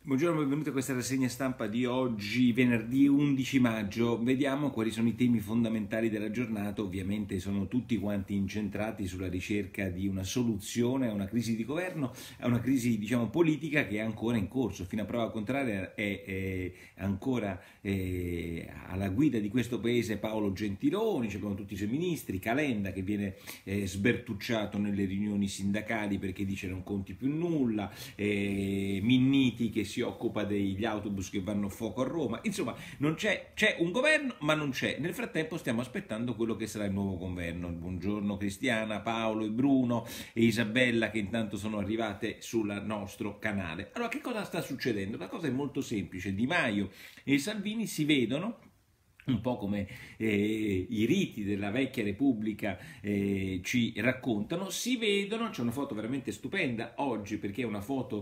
Buongiorno, benvenuti a questa rassegna stampa di oggi, venerdì 11 maggio. Vediamo quali sono i temi fondamentali della giornata. Ovviamente sono tutti quanti incentrati sulla ricerca di una soluzione a una crisi di governo, a una crisi, diciamo, politica che è ancora in corso. Fino a prova contraria è ancora alla guida di questo paese Paolo Gentiloni, abbiamo tutti i suoi ministri, Calenda che viene sbertucciato nelle riunioni sindacali perché dice non conti più nulla, Minniti che si occupa degli autobus che vanno a fuoco a Roma. Insomma, non c'è un governo, ma non c'è. Nel frattempo stiamo aspettando quello che sarà il nuovo governo. Buongiorno Cristiana, Paolo e Bruno e Isabella che intanto sono arrivate sul nostro canale. Allora, che cosa sta succedendo? La cosa è molto semplice. Di Maio e Salvini si vedono un po' come i riti della vecchia Repubblica ci raccontano, si vedono, c'è una foto veramente stupenda oggi perché è una foto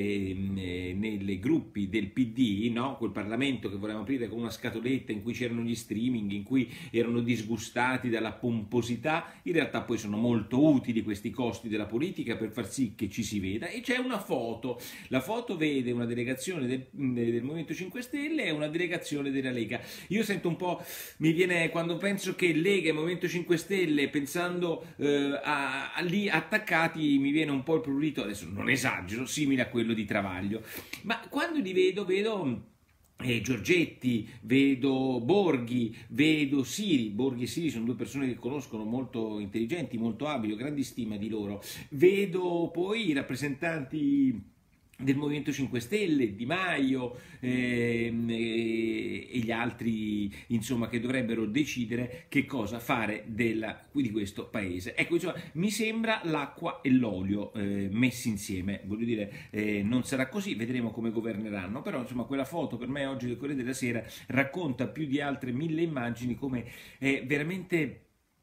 nei gruppi del PD, no? Quel Parlamento che volevamo aprire con una scatoletta in cui c'erano gli streaming, in cui erano disgustati dalla pomposità, in realtà poi sono molto utili questi costi della politica per far sì che ci si veda, e c'è una foto, la foto vede una delegazione del Movimento 5 Stelle e una delegazione della Lega. Io sento un po', mi viene quando penso che Lega e Movimento 5 Stelle, pensando a lì attaccati, mi viene un po' il prurito, adesso non esagero, simile a quello di Travaglio, ma quando li vedo Giorgetti, vedo Borghi, vedo Siri. Borghi e Siri sono due persone che conoscono, molto intelligenti, molto abili, ho grandi stima di loro. Vedo poi i rappresentanti del Movimento 5 Stelle, Di Maio e gli altri, insomma, che dovrebbero decidere che cosa fare di questo paese. Ecco, insomma, mi sembra l'acqua e l'olio messi insieme. Voglio dire, non sarà così, vedremo come governeranno, però insomma quella foto per me oggi del Corriere della Sera racconta più di altre 1000 immagini come è veramente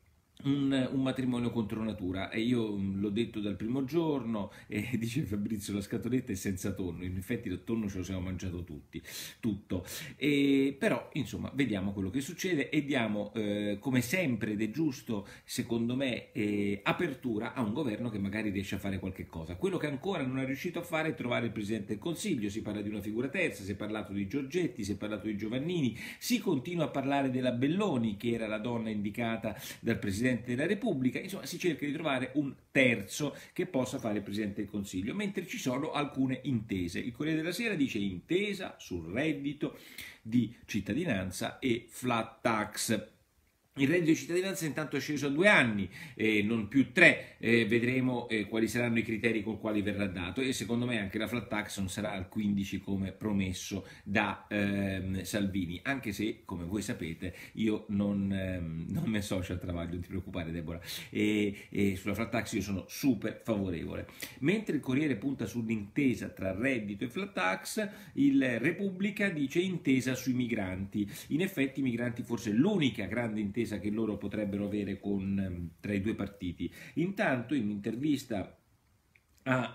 un matrimonio contro natura. E io l'ho detto dal primo giorno, e dice Fabrizio la scatoletta è senza tonno, in effetti il tonno ce lo siamo mangiato tutto, però insomma vediamo quello che succede e diamo come sempre, ed è giusto secondo me, apertura a un governo che magari riesce a fare qualche cosa. Quello che ancora non è riuscito a fare è trovare il Presidente del Consiglio. Si parla di una figura terza, si è parlato di Giorgetti, si è parlato di Giovannini, si continua a parlare della Belloni che era la donna indicata dal Presidente della Repubblica. Insomma, si cerca di trovare un terzo che possa fare il Presidente del Consiglio, mentre ci sono alcune intese. Il Corriere della Sera dice intesa sul reddito di cittadinanza e flat tax. Il reddito di cittadinanza intanto è sceso a 2 anni, non più 3, vedremo quali saranno i criteri con quali verrà dato, e secondo me anche la flat tax non sarà al 15 come promesso da Salvini, anche se, come voi sapete, io non mi associo al Travaglio, non ti preoccupare Deborah, e sulla flat tax io sono super favorevole. Mentre il Corriere punta sull'intesa tra reddito e flat tax, il Repubblica dice intesa sui migranti. In effetti i migranti forse è l'unica grande intesa che loro potrebbero avere tra i due partiti. Intanto in un'intervista a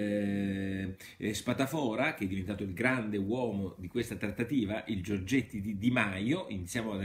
Spadafora, che è diventato il grande uomo di questa trattativa, il Giorgetti di Di Maio, iniziamo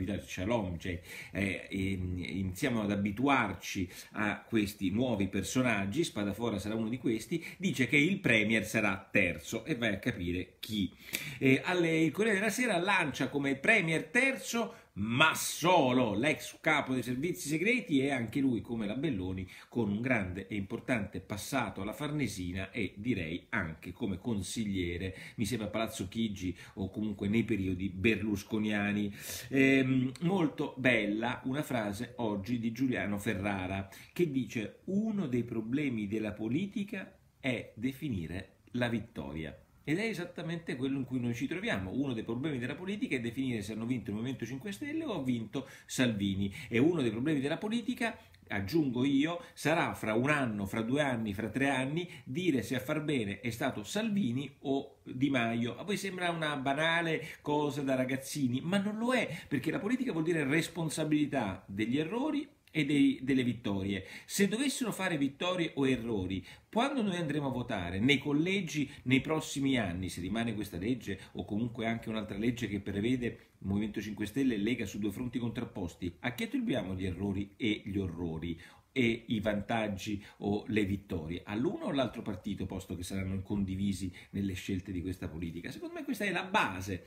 ad abituarci a questi nuovi personaggi, Spadafora sarà uno di questi, dice che il Premier sarà terzo e vai a capire chi. Il Corriere della Sera lancia come Premier terzo Massolo, l'ex capo dei servizi segreti, e anche lui, come la Belloni, con un grande e importante passato alla Farnesina e direi anche come consigliere, mi sembra a Palazzo Chigi o comunque nei periodi berlusconiani. Molto bella una frase oggi di Giuliano Ferrara che dice: uno dei problemi della politica è definire la vittoria. Ed è esattamente quello in cui noi ci troviamo. Uno dei problemi della politica è definire se hanno vinto il Movimento 5 Stelle o ha vinto Salvini. E uno dei problemi della politica, aggiungo io, sarà fra 1 anno, fra 2 anni, fra 3 anni, dire se a far bene è stato Salvini o Di Maio. A voi sembra una banale cosa da ragazzini, ma non lo è, perché la politica vuol dire responsabilità degli errori e delle vittorie. Se dovessero fare vittorie o errori, quando noi andremo a votare nei collegi nei prossimi anni, se rimane questa legge o comunque anche un'altra legge che prevede Movimento 5 Stelle e Lega su due fronti contrapposti, a chi attribuiamo gli errori e gli orrori? e i vantaggi o le vittorie all'uno o all'altro partito, posto che saranno condivisi nelle scelte di questa politica. Secondo me questa è la base.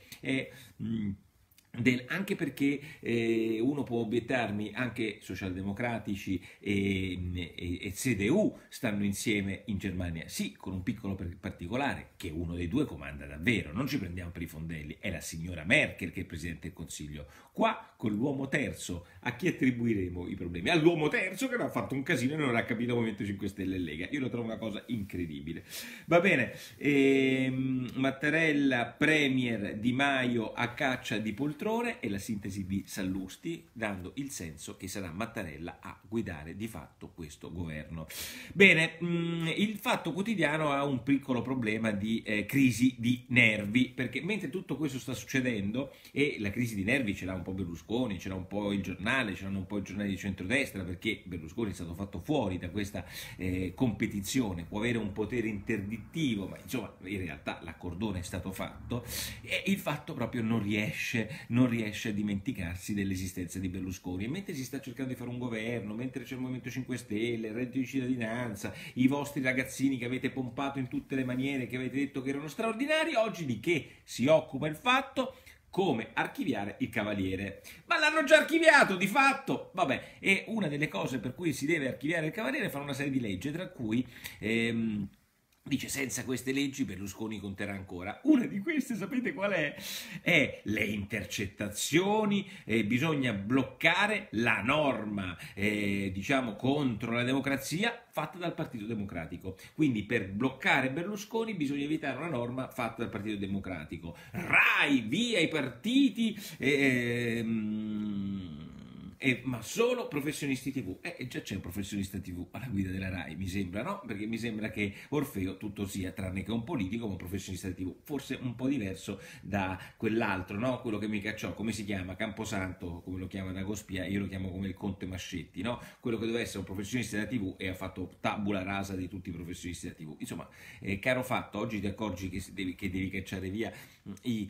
Anche perché uno può obiettarmi, anche socialdemocratici e CDU stanno insieme in Germania, sì, con un piccolo particolare, che uno dei due comanda davvero, non ci prendiamo per i fondelli, è la signora Merkel che è il Presidente del Consiglio. Qua con l'uomo terzo a chi attribuiremo i problemi? All'uomo terzo che non ha fatto un casino e non ha capito Movimento 5 Stelle e Lega. Io lo trovo una cosa incredibile. Va bene, Mattarella premier, Di Maio a caccia di poltrone e la sintesi di Sallusti, dando il senso che sarà Mattarella a guidare di fatto questo governo. Bene, il Fatto Quotidiano ha un piccolo problema di crisi di nervi, perché mentre tutto questo sta succedendo, e la crisi di nervi ce l'ha un po' Berlusconi, ce l'ha un po' il giornale, ce l'hanno un po' i giornali di centrodestra, perché Berlusconi è stato fatto fuori da questa competizione, può avere un potere interdittivo, ma insomma in realtà l'accordone è stato fatto, e il Fatto proprio non riesce a dimenticarsi dell'esistenza di Berlusconi. E mentre si sta cercando di fare un governo, mentre c'è il Movimento 5 Stelle, il reddito di cittadinanza, i vostri ragazzini che avete pompato in tutte le maniere, che avete detto che erano straordinari, oggi di che si occupa il Fatto? Come archiviare il Cavaliere. Ma l'hanno già archiviato di fatto! Vabbè, e una delle cose per cui si deve archiviare il Cavaliere è fare una serie di leggi, tra cui dice senza queste leggi Berlusconi conterà ancora. Una di queste sapete qual è? È le intercettazioni, bisogna bloccare la norma diciamo contro la democrazia fatta dal Partito Democratico. Quindi per bloccare Berlusconi bisogna evitare una norma fatta dal Partito Democratico. Rai, via i partiti, ma solo professionisti TV. Già c'è un professionista TV alla guida della Rai, mi sembra, no? Perché mi sembra che Orfeo tutto sia, tranne che un politico, ma un professionista TV. Forse un po' diverso da quell'altro, no? Quello che mi cacciò, come si chiama? Camposanto, come lo chiama Dagospia, io lo chiamo come il Conte Mascetti, no? Quello che doveva essere un professionista della TV e ha fatto tabula rasa di tutti i professionisti della TV. Insomma, caro Fatto, oggi ti accorgi che devi cacciare via i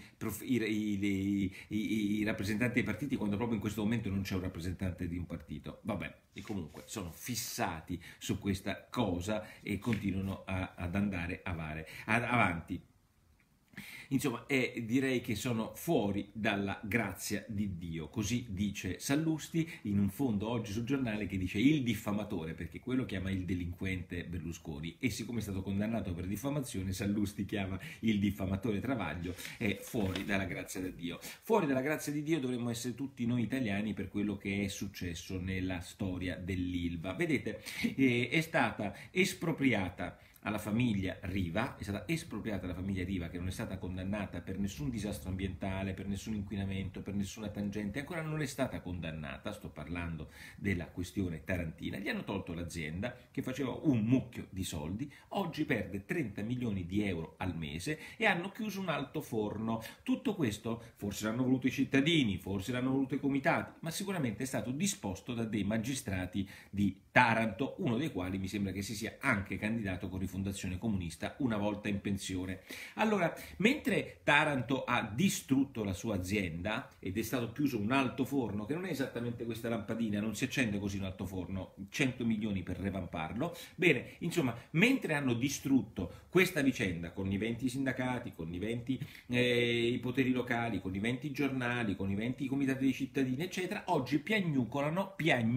rappresentanti dei partiti quando proprio in questo momento non c'è un rappresentante di un partito. Vabbè, e comunque sono fissati su questa cosa e continuano ad andare avanti. Insomma, direi che sono fuori dalla grazia di Dio, così dice Sallusti in un fondo oggi sul giornale che dice il diffamatore, perché quello chiama il delinquente Berlusconi e siccome è stato condannato per diffamazione Sallusti chiama il diffamatore Travaglio, è fuori dalla grazia di Dio. Fuori dalla grazia di Dio dovremmo essere tutti noi italiani per quello che è successo nella storia dell'Ilva. Vedete, è stata espropriata alla famiglia Riva, è stata espropriata la famiglia Riva che non è stata condannata per nessun disastro ambientale, per nessun inquinamento, per nessuna tangente, ancora non è stata condannata, sto parlando della questione tarantina, gli hanno tolto l'azienda che faceva un mucchio di soldi, oggi perde 30 milioni di euro al mese e hanno chiuso un altoforno. Tutto questo forse l'hanno voluto i cittadini, forse l'hanno voluto i comitati, ma sicuramente è stato disposto da dei magistrati di Taranto, uno dei quali mi sembra che si sia anche candidato con Rifondazione Comunista una volta in pensione. Allora, mentre Taranto ha distrutto la sua azienda ed è stato chiuso un altoforno, che non è esattamente questa lampadina, non si accende così un altoforno, 100 milioni per revamparlo, bene, insomma, mentre hanno distrutto questa vicenda, conniventi i sindacati, conniventi i poteri locali, conniventi i giornali, conniventi i comitati dei cittadini, eccetera, oggi piagnucolano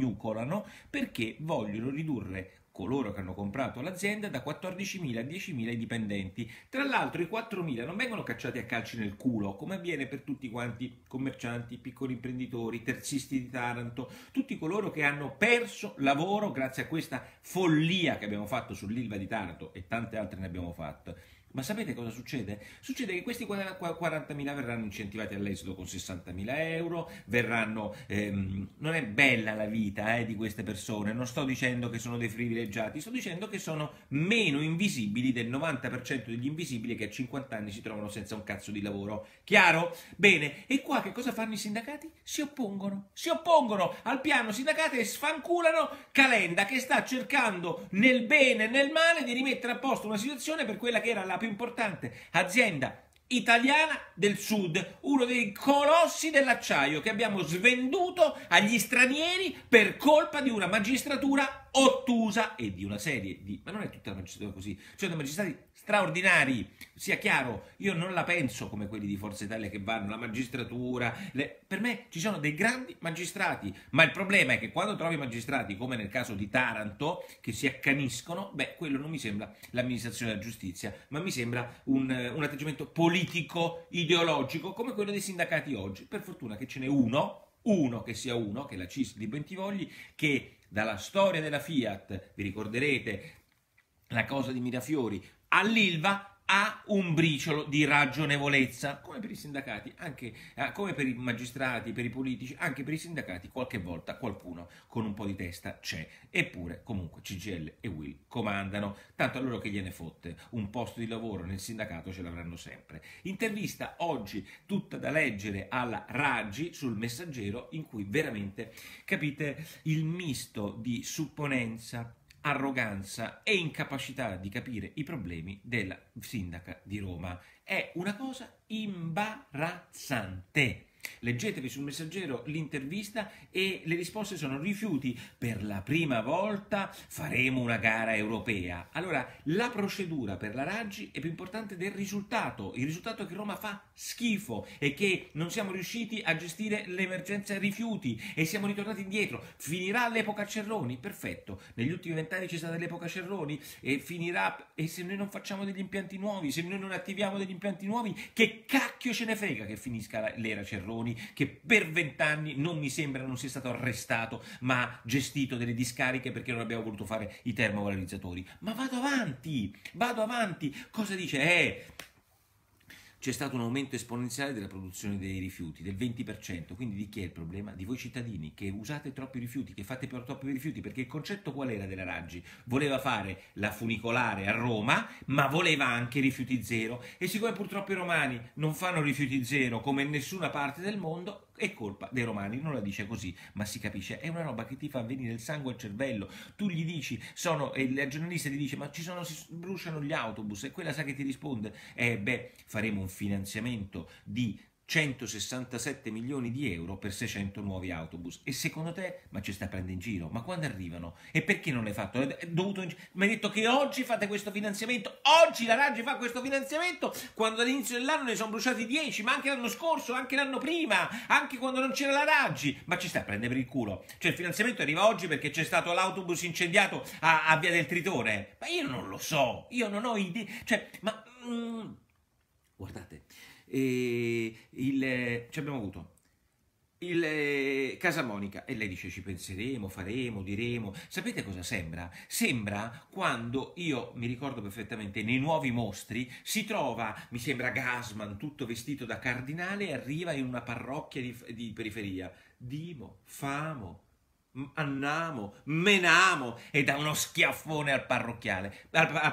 perché vogliono ridurre coloro che hanno comprato l'azienda da 14.000 a 10.000 i dipendenti. Tra l'altro i 4.000 non vengono cacciati a calci nel culo, come avviene per tutti quanti commercianti, piccoli imprenditori, terzisti di Taranto, tutti coloro che hanno perso lavoro grazie a questa follia che abbiamo fatto sull'Ilva di Taranto e tante altre ne abbiamo fatte. Ma sapete cosa succede? Succede che questi 40.000 verranno incentivati all'esodo con 60.000 euro, verranno... non è bella la vita di queste persone, non sto dicendo che sono dei privilegiati, sto dicendo che sono meno invisibili del 90% degli invisibili che a 50 anni si trovano senza un cazzo di lavoro. Chiaro? Bene, e qua che cosa fanno i sindacati? Si oppongono al piano sindacale e sfanculano Calenda che sta cercando nel bene e nel male di rimettere a posto una situazione per quella che era la più importante azienda Italiana del Sud, uno dei colossi dell'acciaio che abbiamo svenduto agli stranieri per colpa di una magistratura ottusa e di una serie di... ma non è tutta la magistratura così, cioè dei magistrati straordinari, sia chiaro, io non la penso come quelli di Forza Italia che vanno, la magistratura, per me ci sono dei grandi magistrati, ma il problema è che quando trovi magistrati, come nel caso di Taranto, che si accaniscono, beh, quello non mi sembra l'amministrazione della giustizia, ma mi sembra un atteggiamento politico, ideologico, come quello dei sindacati oggi. Per fortuna che ce n'è uno che sia uno, che è la CISL di Bentivogli, che dalla storia della Fiat, vi ricorderete la cosa di Mirafiori, all'Ilva ha un briciolo di ragionevolezza, come per i sindacati, anche come per i magistrati, per i politici, anche per i sindacati qualche volta qualcuno con un po' di testa c'è, eppure comunque CGIL e UIL comandano, tanto a loro che gliene fotte, un posto di lavoro nel sindacato ce l'avranno sempre. Intervista oggi tutta da leggere alla Raggi sul Messaggero, in cui veramente capite il misto di supponenza, arroganza e incapacità di capire i problemi della sindaca di Roma. È una cosa imbarazzante. Leggetevi sul Messaggero l'intervista e le risposte sono rifiuti. Per la prima volta faremo una gara europea. Allora, la procedura per la Raggi è più importante del risultato. Il risultato è che Roma fa schifo e che non siamo riusciti a gestire l'emergenza rifiuti e siamo ritornati indietro. Finirà l'epoca Cerroni? Perfetto. Negli ultimi 20 anni c'è stata l'epoca Cerroni e finirà. E se noi non facciamo degli impianti nuovi, se noi non attiviamo degli impianti nuovi, che cacchio ce ne frega che finisca l'era Cerroni, che per 20 anni non mi sembra non sia stato arrestato, ma ha gestito delle discariche perché non abbiamo voluto fare i termovalorizzatori. Ma vado avanti, cosa dice? C'è stato un aumento esponenziale della produzione dei rifiuti, del 20%, quindi di chi è il problema? Di voi cittadini, che usate troppi rifiuti, che fate troppi rifiuti, perché il concetto qual era della Raggi? Voleva fare la funicolare a Roma, ma voleva anche rifiuti zero, e siccome purtroppo i romani non fanno rifiuti zero come in nessuna parte del mondo, è colpa dei romani, non la dice così, ma si capisce, è una roba che ti fa venire il sangue al cervello. Tu gli dici, e il giornalista gli dice, ma si bruciano gli autobus, e quella sa che ti risponde, faremo un finanziamento di 167 milioni di euro per 600 nuovi autobus. E secondo te, ma ci sta prendendo in giro? Ma quando arrivano? E perché non l'hai fatto? Mi hai detto che oggi fate questo finanziamento? Oggi la Raggi fa questo finanziamento? Quando all'inizio dell'anno ne sono bruciati 10, ma anche l'anno scorso, anche l'anno prima, anche quando non c'era la Raggi. Ma ci sta a prendere per il culo? Cioè il finanziamento arriva oggi perché c'è stato l'autobus incendiato a Via del Tritone? Ma io non lo so, io non ho idea. Cioè, ma... guardate... ci abbiamo avuto il Casa Monica e lei dice ci penseremo, faremo, diremo. Sapete cosa sembra? Sembra quando, io mi ricordo perfettamente, nei Nuovi Mostri si trova, mi sembra Gasman tutto vestito da cardinale e arriva in una parrocchia di periferia. Dimo, famo, annamo, menamo, e dà uno schiaffone al parrocchiale,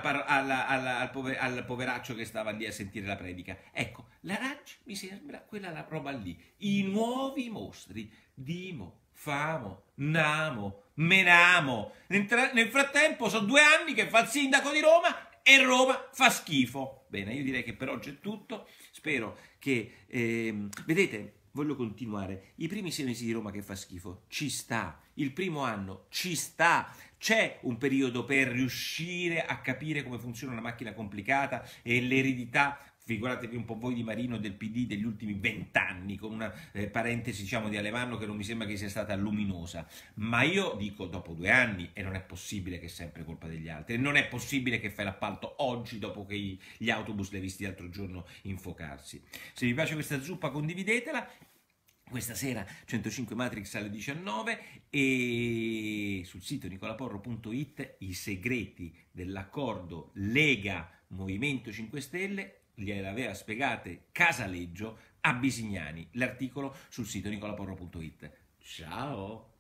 al poveraccio che stava lì a sentire la predica. Ecco, la Raggi mi sembra quella roba lì. I Nuovi Mostri, dimo, famo, namo, menamo. Nel frattempo sono 2 anni che fa il sindaco di Roma e Roma fa schifo. Bene, io direi che per oggi è tutto. Spero che, vedete, voglio continuare. I primi 6 mesi di Roma che fa schifo, ci sta. Il primo anno, ci sta. C'è un periodo per riuscire a capire come funziona una macchina complicata e l'eredità. Figuratevi un po' voi di Marino, del PD degli ultimi 20 anni, con una parentesi diciamo di Alemanno che non mi sembra che sia stata luminosa. Ma io dico dopo 2 anni, e non è possibile che è sempre colpa degli altri, non è possibile che fai l'appalto oggi dopo che gli autobus li hai visti l'altro giorno infocarsi. Se vi piace questa zuppa condividetela. Questa sera 105 Matrix alle 19 e sul sito nicolaporro.it i segreti dell'accordo Lega Movimento 5 Stelle gliel'aveva spiegate Casaleggio a Bisignani, l'articolo sul sito nicolaporro.it. Ciao!